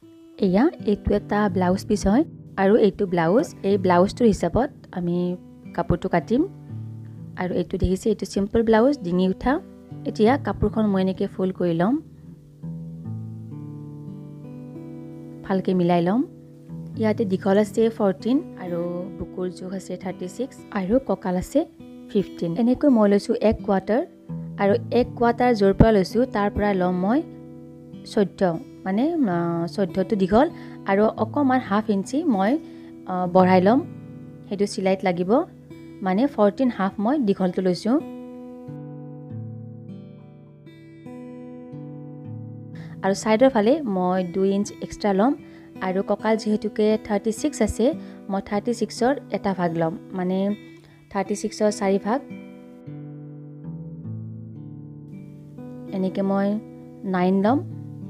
এয়া এইটো এটা ব্লাউজ পিচ হয় আৰু এইটো ব্লাউজ এই ব্লাউজটোৰ হিচাপত আমি কাপোৰটো কাটিম আৰু এইটো দেখিছে এইটো সিম্পল ব্লাউজ ডিঙি উঠা এতিয়া কাপোৰখন মই এনেকৈ ফোল্ড কৰি ল'ম ভালকৈ মিলাই ল'ম ইয়াতে দীঘল আছে 14 আৰু বুকুৰ জোখ আছে 36 আৰু কঁকাল আছে 15 এনেকৈ মই লৈছোঁ 1 কোৱাৰ্টাৰ আৰু 1 কোৱাৰ্টাৰ য'ৰ পৰা লৈছোঁ তাৰ পৰা ল'ম মই 14 মানে 14টো দীঘল আৰু অকণমান হাফ ইঞ্চি মই বঢ়াই ল'ম সেইটো চিলাইত লাগিব মানে 14 হাফ মই দীঘলটো লৈছোঁ আৰু সাইডৰ ফালে মই 2 ইঞ্চ এক্সট্ৰা ল'ম আৰু কঁকাল যেহেতুকে 36 আছে মই 36ৰ এটা ভাগ ল'ম মানে 36ৰ 4 ভাগ এনেকৈ মই 9 ল'ম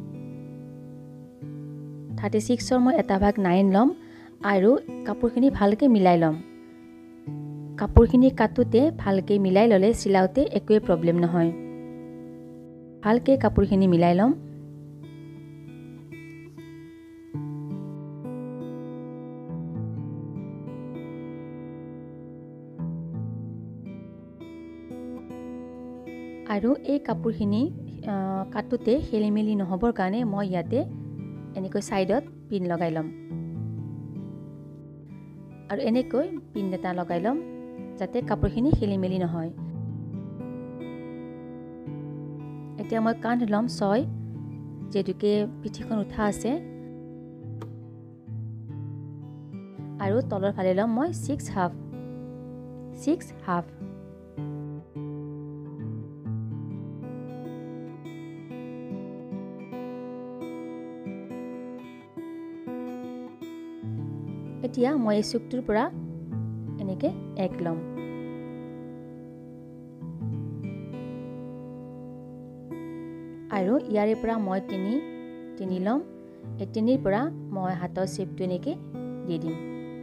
36ৰ মই এটা ভাগ 9 ল'ম আৰু কাপোৰখিনি ভালকৈ মিলাই ল'ম কাপোৰখিনি কাটোতে ভালকৈ মিলাই ল'লে চিলাওতে একোৱে প্ৰব্লেম নহয় ভালকৈ কাপোৰখিনি মিলাই ল'ম আৰু এই কাপোৰখিনি কাটোতে খেলিমেলি নহবৰ কাৰণে মই ইয়াতে এনেকৈ সাইডত পিন লগাই ল'ম আৰু এনেকৈ পিন এটা লগাই ল'ম যাতে কাপোৰখিনি খেলিমেলি নহয় এতিয়া মই কান্ধ ল'ম 6 যেতুকে পিঠিখন উঠা আছে আৰু তলৰ ফালে ল'ম মই 6 হাফ এতিয়া মই এই চুকটোৰ পৰা এনেকৈ 1 ল'ম আৰু ইয়াৰে পৰা মই 3 ল'ম এই 3ৰ পৰা মই হাতৰ শেপটো এনেকৈ দি দিম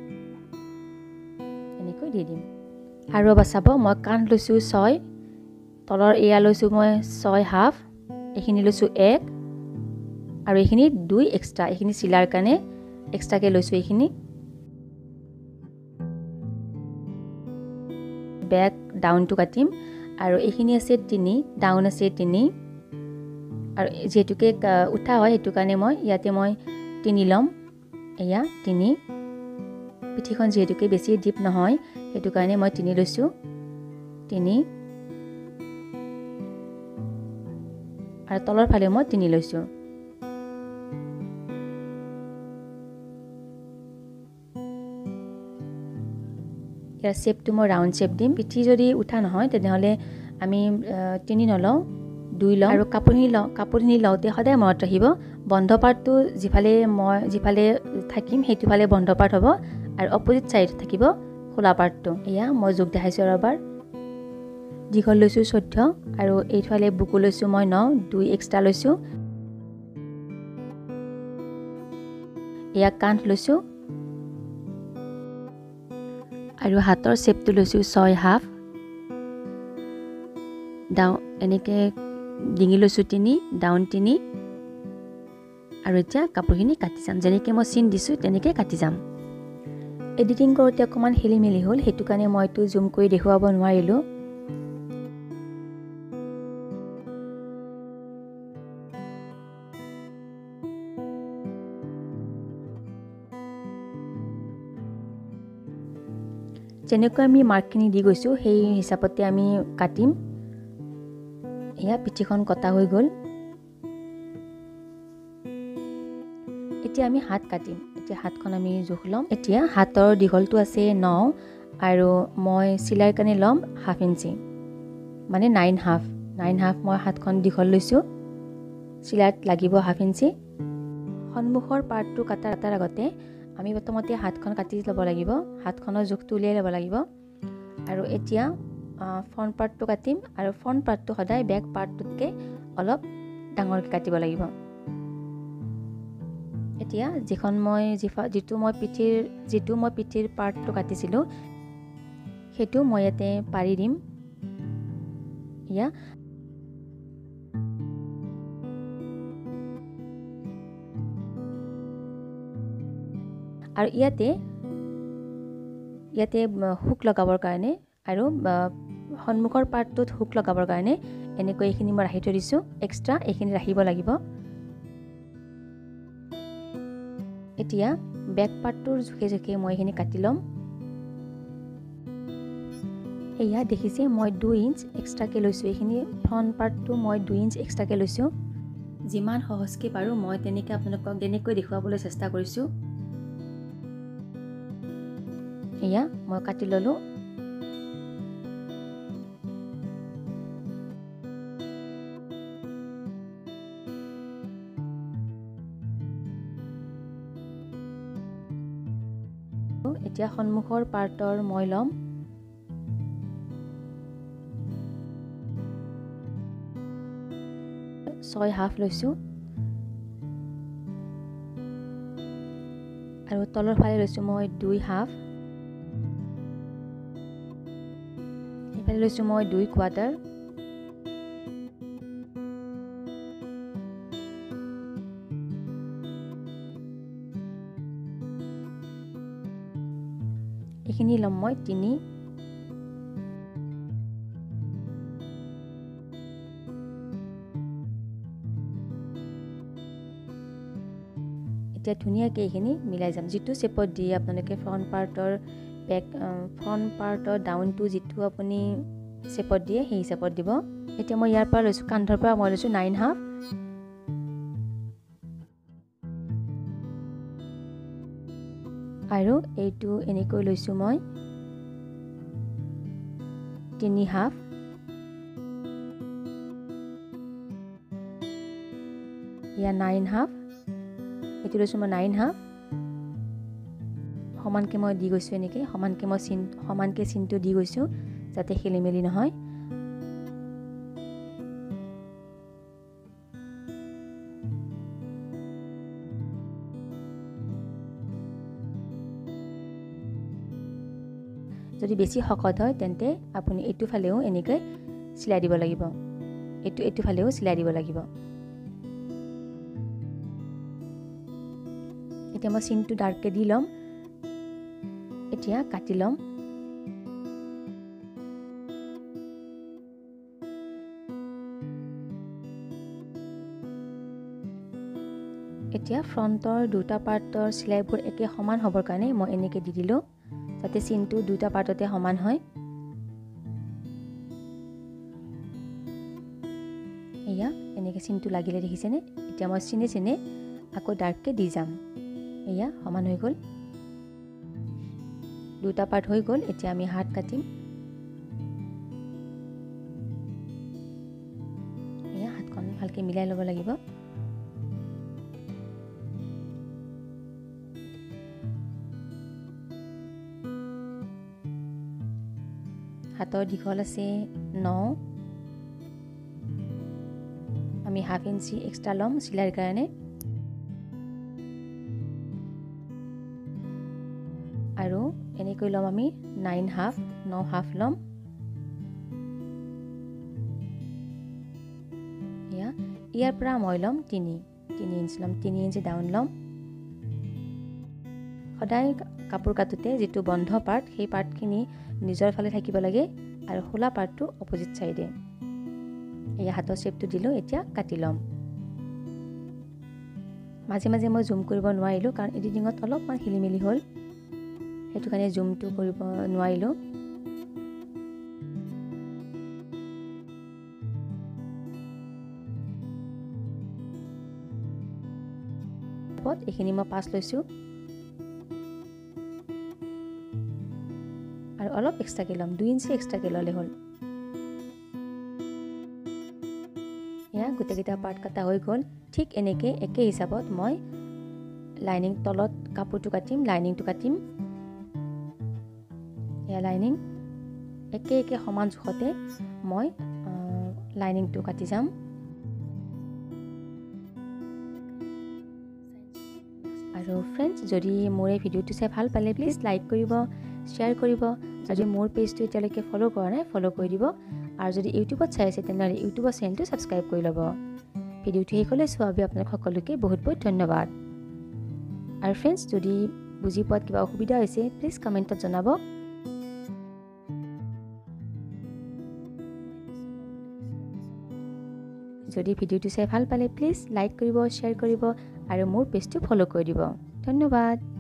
এনেকৈ দি দিম আৰু বাচাব মই কান্ধ লৈছোঁ 6 তলৰ এয়া লৈছোঁ মই 6 হাফ এইখিনি লৈছোঁ 1 আৰু এইখিনি 2 এক্সট্ৰা এইখিনি চিলাৰ কাৰণে এক্সট্ৰাকৈ লৈছোঁ এইখিনি বেক ডাউনটো কাটিম আৰু এইখিনি আছে 3 ডাউন আছে 3 আৰু যেতুকে উঠা হয় হেতু কাৰণে মই ইয়াতে মই 3 ল'ম এয়া 3 পিঠিখন যেতুকে বেছি ডিপ নহয় হেতু কাৰণে মই 3 লৈছোঁ 3 আৰু তলৰ ফালে মই 3 লৈছোঁ ইয়াৰ শেপটো মই ৰাউণ্ড শেপ দিম পিঠি যদি উঠা নহয় তেনেহ'লে আমি 3 নলওঁ 2 লওঁ আৰু কাপোৰখিনি লওঁতে সদায় মনত ৰাখিব বন্ধ পাৰ্টটো যিফালে থাকিম সেইটো ফালে বন্ধ পাৰ্ট হ'ব আৰু অপজিট চাইড থাকিব খোলা পাৰ্টটো এয়া মই যোগ দেখাইছোঁ আৰু এবাৰ দীঘল লৈছোঁ 14 আৰু এইফালে বুকু লৈছোঁ মই 9 2 এক্সট্ৰা লৈছোঁ এয়া কান্ধ লৈছোঁ আৰু হাতৰ শেপটো লৈছোঁ 6 হাফ ডাউন এনেকৈ ডিঙি লৈছোঁ 3 ডাউন 3 আৰু এতিয়া কাপোৰখিনি কাটি যাম যেনেকৈ মই চিন দিছোঁ তেনেকৈ কাটি যাম এডিটিং কৰোঁতে অকণমান খেলিমেলি হ'ল সেইটো কাৰণে মই এইটো জুম কৰি দেখুৱাব নোৱাৰিলোঁ যেনেকৈ আমি মাৰ্কখিনি দি গৈছোঁ সেই হিচাপতে আমি কাটিম এয়া পিঠিখন কটা হৈ গ'ল এতিয়া আমি হাত কাটিম এতিয়া হাতখন আমি জোখ ল'ম এতিয়া হাতৰ দীঘলটো আছে 9 আৰু মই চিলাইৰ কাৰণে ল'ম হাফ ইঞ্চি মানে 9 হাফ মই হাতখন দীঘল লৈছোঁ চিলাইত লাগিব হাফ ইঞ্চি সন্মুখৰ পাৰ্টটো কাটাৰ আগতে আমি প্ৰথমতে হাতখন কাটি ল'ব লাগিব হাতখনৰ জোখটো উলিয়াই ল'ব লাগিব আৰু এতিয়া ফ্ৰণ্ট পাৰ্টটো কাটিম আৰু ফ্ৰণ্ট পাৰ্টটো সদায় বেক পাৰ্টটোতকৈ অলপ ডাঙৰকৈ কাটিব লাগিব এতিয়া যিটো মই পিঠিৰ পাৰ্টটো কাটিছিলোঁ সেইটো মই ইয়াতে পাৰি দিম ইয়া আৰু ইয়াতে হুক লগাবৰ কাৰণে আৰু সন্মুখৰ পাৰ্টটোত হুক লগাবৰ কাৰণে এনেকৈ এইখিনি মই ৰাখি থৈ দিছোঁ এক্সট্ৰা এইখিনি ৰাখিব লাগিব এতিয়া বেক পাৰ্টটোৰ জোখে মই এইখিনি কাটি ল'ম এয়া দেখিছে মই 2 ইঞ্চ এক্সট্ৰাকৈ লৈছোঁ এইখিনি ফ্ৰণ্ট পাৰ্টটো মই 2 ইঞ্চ এক্সট্ৰাকৈ লৈছোঁ যিমান সহজকৈ পাৰোঁ মই তেনেকৈ আপোনালোকক তেনেকৈ দেখুৱাবলৈ চেষ্টা কৰিছোঁ এয়া মই কাটি ল'লোঁ এতিয়া সন্মুখৰ পাৰ্টৰ মই ল'ম 6.5 লৈছোঁ আৰু তলৰ ফালে লৈছোঁ মই 2.5 এইফালে লৈছোঁ মই 2/4 এইখিনি ল'ম মই 3 এতিয়া ধুনীয়াকৈ এইখিনি মিলাই যাম যিটো শেপত দিয়ে আপোনালোকে ফ্ৰণ্ট পাৰ্টৰ ডাউনটো যিটো আপুনি শেপত দিয়ে সেই হিচাপত দিব এতিয়া মই ইয়াৰ পৰা লৈছোঁ কান্ধৰ পৰা মই লৈছোঁ 9.5 আৰু এইটো এনেকৈ লৈছোঁ মই 3.5 ইয়া 9.5 এইটো লৈছোঁ মই 9.5 সমানকৈ মই দি গৈছোঁ এনেকৈ সমানকৈ চিনটো দি গৈছোঁ যাতে খেলি মেলি নহয় যদি বেছি শকত হয় তেন্তে আপুনি এইটো ফালেও এনেকৈ চিলাই দিব লাগিব এইটো ফালেও চিলাই দিব লাগিব এতিয়া মই চিনটো ডাৰ্ককৈ দি ল'ম এতিয়া কাটি ল'ম এতিয়া ফ্ৰণ্টৰ দুটা পাৰ্টৰ চিলাইবোৰ একে সমান হ'বৰ কাৰণে মই এনেকৈ দি দিলোঁ যাতে চিনটো দুটা পাৰ্টতে সমান হয় এয়া এনেকৈ চিনটো লাগিলে দেখিছেনে এতিয়া মই চিনে আকৌ ডাৰ্ককৈ দি যাম এয়া সমান হৈ গ'ল দুটা পাৰ্ট হৈ গ'ল এতিয়া আমি হাত কাটিম এয়া হাতখন ভালকৈ মিলাই ল'ব লাগিব হাতৰ দীঘল আছে 9 আমি 1/2 ইঞ্চি এক্সট্ৰা ল'ম চিলাইৰ কাৰণে আৰু এনেকৈ ল'ম আমি 9.5 ল'ম ইয়াৰ পৰা মই ল'ম 3 ইঞ্চি ল'ম 3 ইঞ্চি ডাউন ল'ম সদায় কাপোৰ কাটোতে যিটো বন্ধ পাৰ্ট সেই পাৰ্টখিনি নিজৰ ফালে থাকিব লাগে আৰু খোলা পাৰ্টটো অপজিট চাইডে এয়া হাতৰ শেপটো দিলোঁ এতিয়া কাটি ল'ম মাজে মাজে মই জুম কৰিব নোৱাৰিলোঁ কাৰণ এডিটিঙত অলপমান খেলিমেলি হ'ল সেইটো কাৰণে জুমটো কৰিব নোৱাৰিলোঁ এইখিনি মই 5 লৈছোঁ আৰু অলপ এক্সট্ৰাকৈ ল'ম 2 ইঞ্চি এক্সট্ৰাকৈ ল'লে হ'ল এয়া গোটেইকেইটা পাৰ্ট কটা হৈ গ'ল ঠিক এনেকৈ একে হিচাপত মই লাইনিং তলত কাপোৰটো কাটিম লাইনিংটো কাটিম এয়া লাইনিং একে সমান জোখতে মই লাইনিংটো কাটি যাম আৰু ফ্ৰেণ্ডছ যদি মোৰ এই ভিডিঅ'টো চাই ভাল পালে প্লিজ লাইক কৰিব শ্বেয়াৰ কৰিব যদি মোৰ পেজটো এতিয়ালৈকে ফ'ল' কৰা নাই ফ'ল' কৰি দিব আৰু যদি ইউটিউবত চাই আছে তেনেহ'লে ইউটিউবৰ চেনেলটো ছাবস্ক্ৰাইব কৰি ল'ব ভিডিঅ'টো শেষলৈ চোৱাৰ বাবে আপোনালোক সকলোকে বহুত বহুত ধন্যবাদ আৰু ফ্ৰেণ্ডছ যদি বুজি পোৱাত কিবা অসুবিধা হৈছে প্লিজ কমেণ্টত জনাব। যদি ভিডিঅ'টো চাই ভাল পালে প্লিজ লাইক কৰিব, শ্বেয়াৰ কৰিব আৰু মোৰ পেজটো ফ'ল' কৰি দিব। ধন্যবাদ।